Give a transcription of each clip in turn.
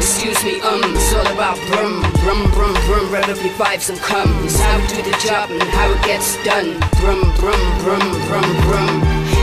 excuse me, it's all about brum, brum, brum, brum. Rev up your vibes and come. It's how we do the job and how it gets done. Brum, brum, brum, brum, brum.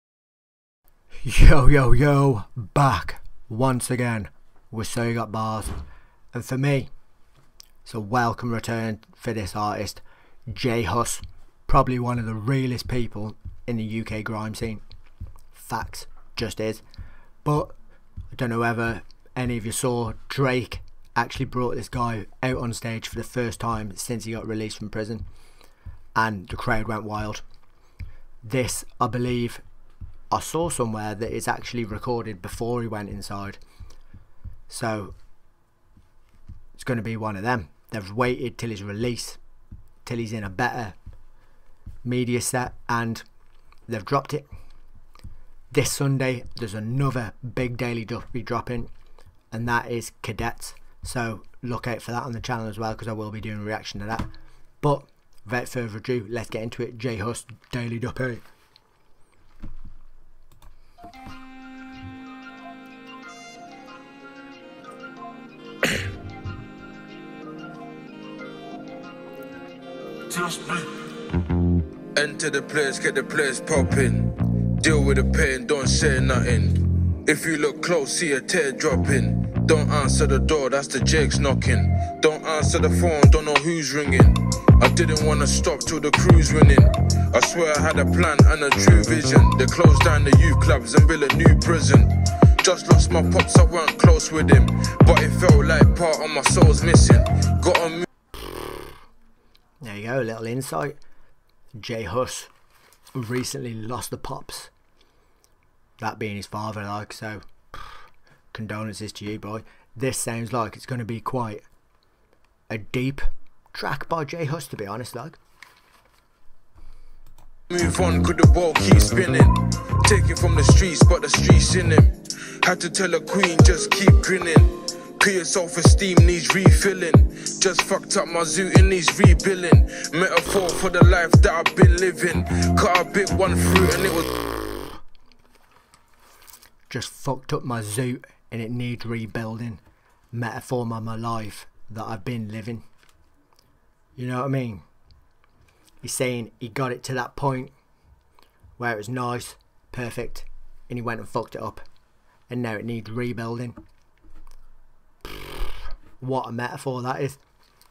Yo, yo, yo, back once again with So You Got Bars. And for me, it's a welcome return for this artist, J Hus. Probably one of the realest people in the UK grime scene. Facts, just is. But I don't know whether any of you saw, Drake actually brought this guy out on stage for the first time since he got released from prison, and the crowd went wild. This, I believe, I saw somewhere that it's actually recorded before he went inside, so it's going to be one of them. They've waited till his release, till he's in a better media set, and they've dropped it. This Sunday there's another big daily Duppy dropping, and that is Cadets, so look out for that on the channel as well, because I will be doing a reaction to that. But without further ado, let's get into it. J Hus Daily Duppy. Enter the place, get the place popping. Deal with the pain, don't say nothing. If you look close, see a tear dropping. Don't answer the door, that's the Jake's knocking. Don't answer the phone, don't know who's ringing. I didn't want to stop till the crew's winning. I swear I had a plan and a true vision. They closed down the youth clubs and built a new prison. Just lost my pops, I weren't close with him, but it felt like part of my soul's missing. Got on. There you go, a little insight. J Hus recently lost the pops, that being his father, like, so condolences to you, boy. This sounds like it's going to be quite a deep track by J Hus, to be honest, like. Move on, could the ball keep spinning? Taking from the streets, but the streets in him. Had to tell a queen, just keep grinning. Clear self-esteem needs refilling. Just fucked up my zoo, it needs rebuilding. Metaphor for the life that I've been living. Cut a bit one fruit and it was. Just fucked up my zoo and it needs rebuilding. Metaphor of my life that I've been living. You know what I mean? He's saying he got it to that point where it was nice, perfect, and he went and fucked it up, and now it needs rebuilding. What a metaphor that is.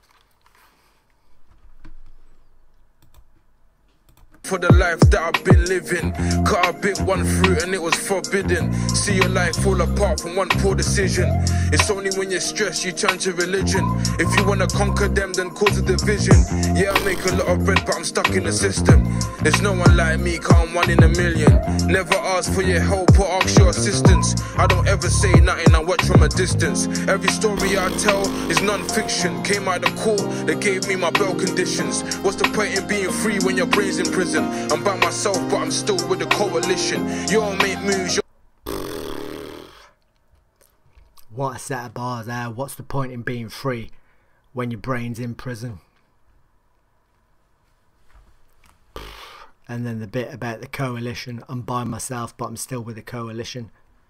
For the life that I've been living. Cut a bit one fruit and it was forbidden. See your life fall apart from one poor decision. It's only when you're stressed you turn to religion. If you wanna conquer them, then cause a division. Yeah, I make a lot of bread, but I'm stuck in the system. There's no one like me, cause I'm one in a million. Never ask for your help or ask your assistance. I don't ever say nothing, I watch from a distance. Every story I tell is non-fiction. Came out of court, they gave me my bail conditions. What's the point in being free when your brain's in prison? I'm by myself, but I'm still with the coalition. You all make moves. What a set of bars there. What's the point in being free when your brain's in prison? And then the bit about the coalition. I'm by myself, but I'm still with the coalition.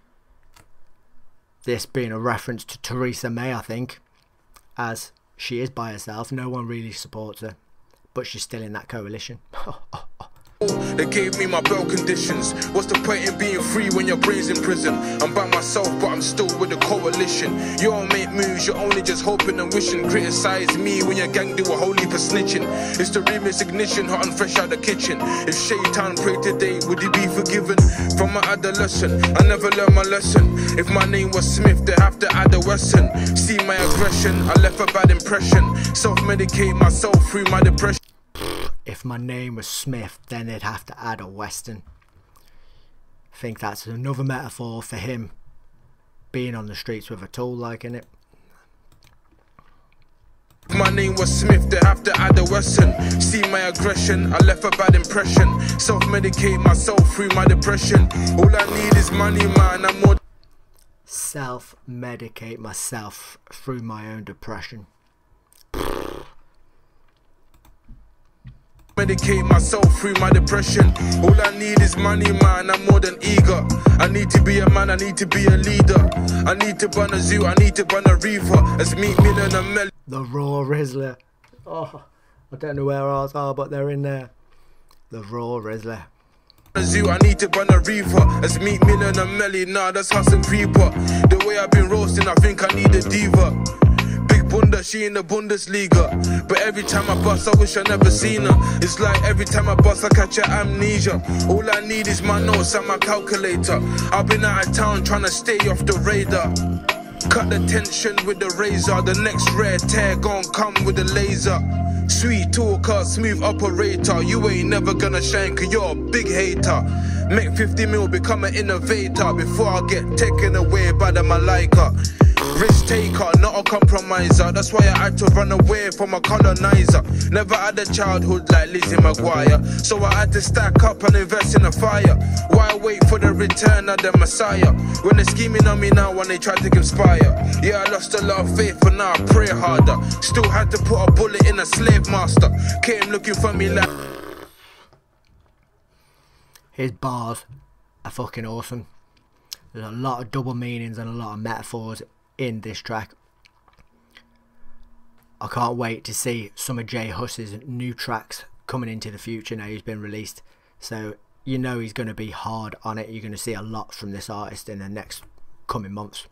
This being a reference to Theresa May, I think, as she is by herself. No one really supports her, but she's still in that coalition. They gave me my bail conditions. What's the point in being free when your brain's in prison? I'm by myself, but I'm still with the coalition. You all make moves, you're only just hoping and wishing. Criticize me when your gang do a whole heap of snitching. It's the remix ignition, hot and fresh out the kitchen. If Shaitan prayed today, would he be forgiven? From my adolescent, I never learned my lesson. If my name was Smith, they have to add a Wesson. See my aggression, I left a bad impression. Self-medicate myself through my depression. If my name was Smith, then they'd have to add a Western. I think that's another metaphor for him being on the streets with a tool like in it. If my name was Smith, they have to add a Western. See my aggression, I left a bad impression. Self-medicate myself through my depression. All I need is money, man, I'm more. Self-medicate myself through my own depression. Medicate myself through my depression. All I need is money, man, I'm more than eager. I need to be a man, I need to be a leader. I need to burn a zoo, I need to burn a reefer. Let's meet Million and Melly. The Raw Rizzler. Oh, I don't know where ours are, but they're in there. The Raw Rizzler. Zoo, I need to burn a reefer. Let's meet Million and Melly. Nah, that's Hus and Creeper. The way I've been roasting, I think I need a diva. Big Bunda, she in the Bundesliga. But every time I bust, I wish I never seen her. It's like every time I bust, I catch a amnesia. All I need is my notes and my calculator. I've been out of town trying to stay off the radar. Cut the tension with the razor. The next rare tear gon' come with a laser. Sweet talker, smooth operator. You ain't never gonna shine cause you're a big hater. Make 50 mil, become an innovator before I get taken away by the Malaika. Risk taker, not a compromiser. That's why I had to run away from a colonizer. Never had a childhood like Lizzie McGuire, so I had to stack up and invest in a fire. Why wait for the return of the Messiah when they're scheming on me now when they try to conspire? Yeah, I lost a lot of faith, but now I pray harder. Still had to put a bullet in a slave master. Came looking for me like... His bars are fucking awesome. There's a lot of double meanings and a lot of metaphors in this track. I can't wait to see some of J Hus's new tracks coming into the future now he's been released. So you know he's going to be hard on it. You're going to see a lot from this artist in the next coming months.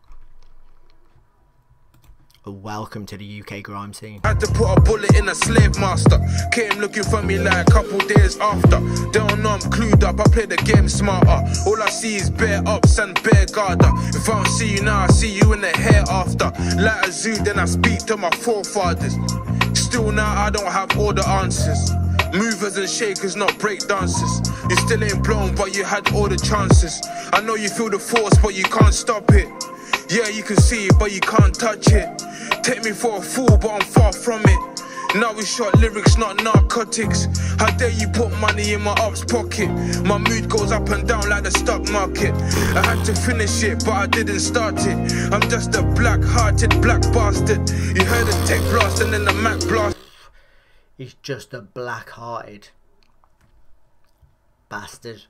Welcome to the UK grime scene. Had to put a bullet in a slave master. Came looking for me like a couple days after. Don't know I'm clued up, I play the game smarter. All I see is bare ups and bare garter. If I don't see you now, I see you in the hair after. Like a zoo, then I speak to my forefathers. Still now I don't have all the answers. Movers and shakers, not break dancers. You still ain't blown, but you had all the chances. I know you feel the force, but you can't stop it. Yeah, you can see it, but you can't touch it. Take me for a fool, but I'm far from it. Now we shot lyrics, not narcotics. How dare you put money in my ops pocket? My mood goes up and down like the stock market. I had to finish it, but I didn't start it. I'm just a black-hearted black bastard. You heard the tech blast and then the Mac blast. He's just a black-hearted bastard.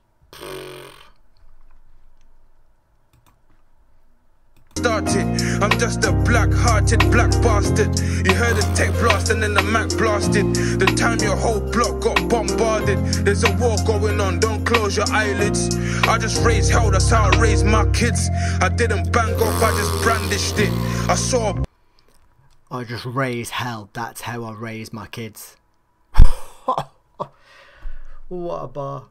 I'm just a black-hearted black bastard. You heard the tech blast and then the Mac blasted. The time your whole block got bombarded. There's a war going on, don't close your eyelids. I just raised hell, that's how I raised my kids. I didn't bang off, I just brandished it. I just raised hell, that's how I raised my kids. What a bar.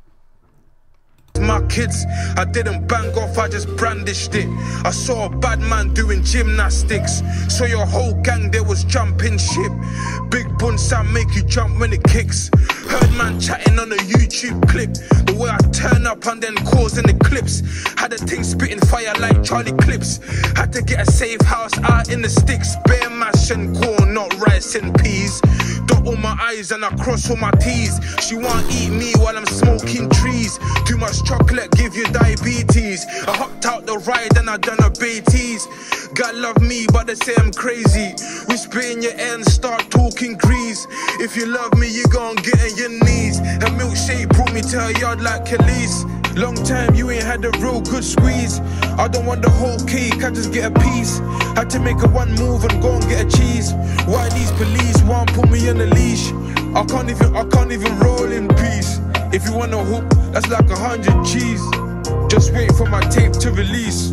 My kids, I didn't bang off, I just brandished it. I saw a bad man doing gymnastics. So your whole gang there was jumping ship. Big bun sound make you jump when it kicks. Heard man chatting on a YouTube clip. The way I turn up and then cause an eclipse. Had a thing spitting fire like Charlie Clips. Had to get a safe house out in the sticks. Bear mash and corn, not rice and peas. Dot all my I's and I cross all my T's. She want eat me while I'm smoking trees. Too much chocolate give you diabetes. I hopped out the ride and I done a BTs. God love me but they say I'm crazy. Whisper in your ear and start talking grease. If you love me you gon' get on your knees. Her milkshake brought me to her yard like Khalees. Long time you ain't had a real good squeeze. I don't want the whole cake, I just get a piece. Had to make a one move and go and get a cheese. Why these police won't put me on a leash? I can't even roll in peace. If you want a hoop, that's like 100 G's. Just wait for my tape to release.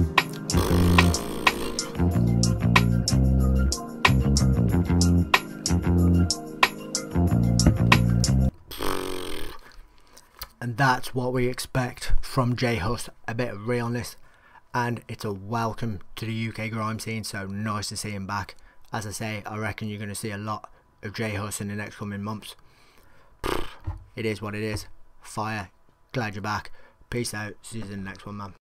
And that's what we expect from J Hus, a bit of realness, and it's a welcome to the UK grime scene, so nice to see him back. As I say, I reckon you're going to see a lot of J Hus in the next coming months. It is what it is. Fire. Glad you're back. Peace out. See you in the next one, man.